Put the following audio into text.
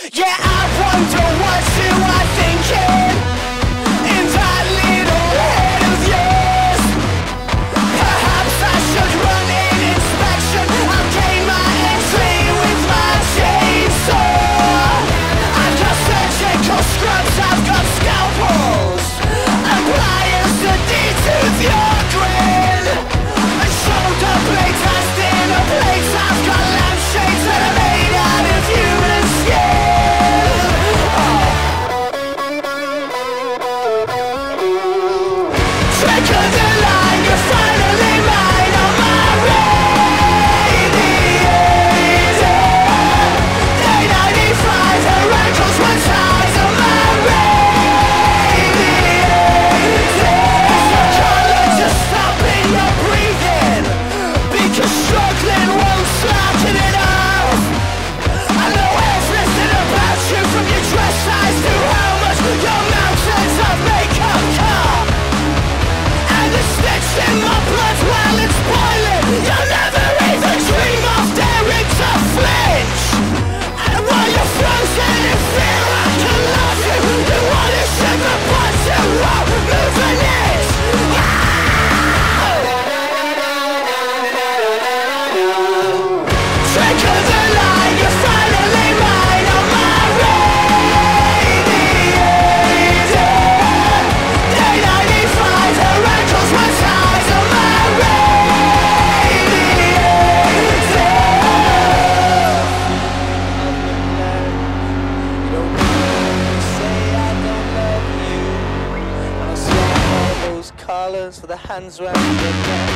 Yeah, I wonder what you are thinking in that little head of yours. Perhaps I should run an inspection. I'll gain my entry with my chainsaw. I've got surgical scrubs, I've got scalpels and pliers to detooth your grin. A shoulder blade test in a place. I've got lampshades that are made out of human skin. Trick of the line, you're finally mine on my radiator. Day 95, her ankles were tied on my radiator. I can't let you stop in your breathing, because struggling won't slacken it off. I know everything about you, from your dress size to how much your mountains of makeup cost. And the stench in my blood while it's boiling, you'll never even dream of daring to flinch. And while you're frozen in fear, I can love you. You want to sugar, but you won't move an inch. Trick of the line, you're finally mine on my radiator. Day 95, her ankles were tied on my radiator. You don't say I don't love you, and I swap all those collars for the hands round your neck.